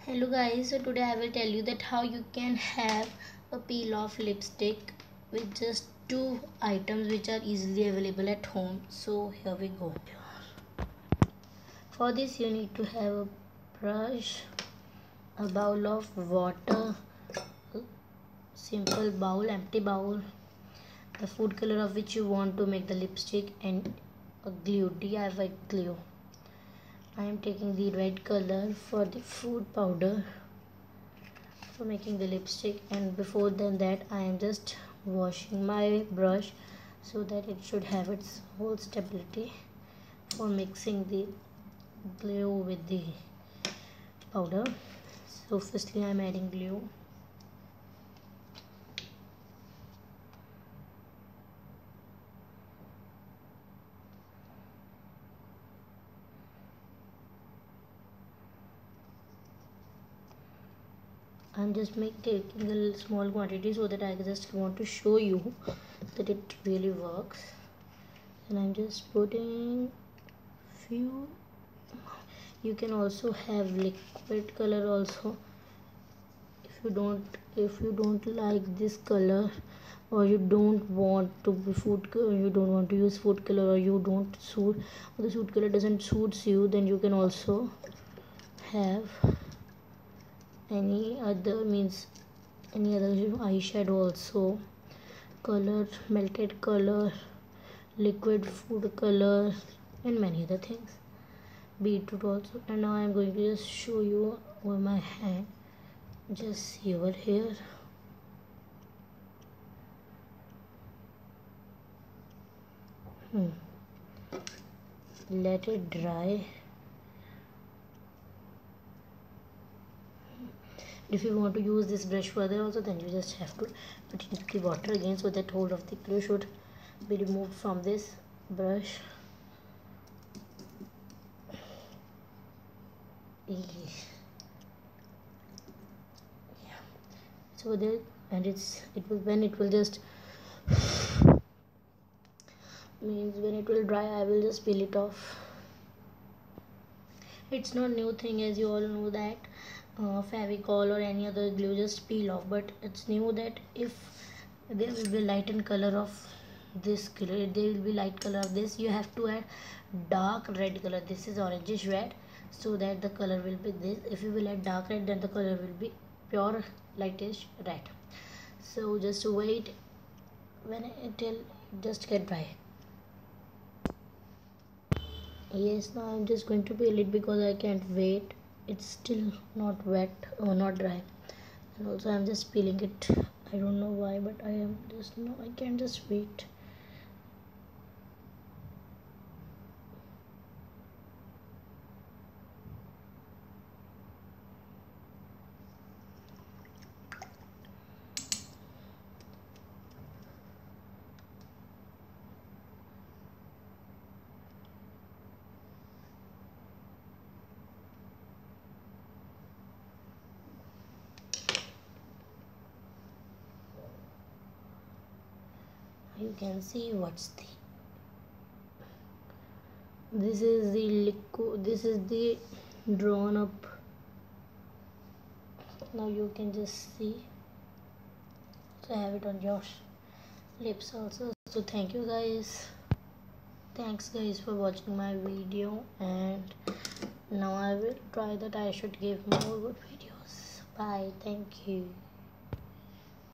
Hello guys, so today I will tell you that how you can have a peel off lipstick with just two items which are easily available at home. So here we go. For this you need to have a brush, a bowl of water, a simple bowl, empty bowl, the food color of which you want to make the lipstick, and a glue, DIY glue. I am taking the red color for the food powder for making the lipstick, and before that I am just washing my brush so that it should have its whole stability for mixing the glue with the powder. So firstly I am adding glue. I'm just taking a small quantity so that I just want to show you that it really works. And I'm just putting few. You can also have liquid color also if you don't like this color, or you don't want to be you don't want to use food color, or you don't suit, or the food color doesn't suits you, then you can also have any other eyeshadow also, color, melted color, liquid food color, and many other things, beetroot also. And now I am going to just show you with my hand. Just see over here. Let it dry. If you want to use this brush further also, then you just have to put it in the water again so that hold of the glue should be removed from this brush. So there, and when it will just means when it will dry, I will just peel it off. It's not new thing, as you all know that Fevicol or any other glue just peel off, but it's new that if there will be light in color of this color, there will be light color of this, you have to add dark red color. This is orangish red, so that the color will be this. If you will add dark red, then the color will be pure lightish red. So just wait until it just get dry. Yes, now I'm just going to peel it because I can't wait. It's still not wet or not dry, and also I'm just peeling it. I don't know why, but I can't just wait. You can see this is the liquid, this is the drawn up. Now you can just see, so have it on your lips also. So thank you guys, thanks guys for watching my video, and now I will try that I should give more good videos. Bye, thank you.